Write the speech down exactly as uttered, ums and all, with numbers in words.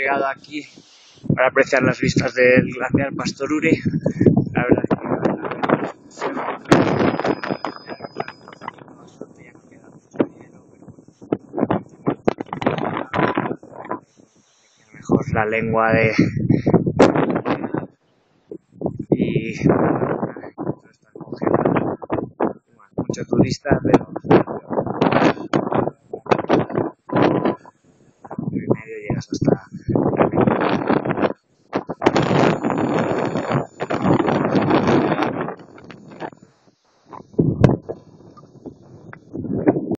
llegado aquí para apreciar las vistas del glaciar Pastoruri. La verdad es que la excursión bastante, ya no queda mucho hielo, pero mejor la lengua de y todo está congelado. Bueno, mucho turista, pero en medio llegas hasta